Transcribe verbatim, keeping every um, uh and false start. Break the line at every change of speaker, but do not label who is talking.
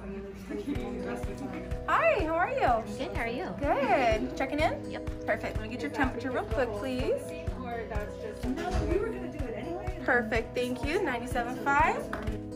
Hi, how are you?
Good, how are you?
Good. Checking in?
Yep.
Perfect. Let me get your temperature real quick, please.
No, we were gonna do it anyway.
Perfect, thank you. ninety-seven point five.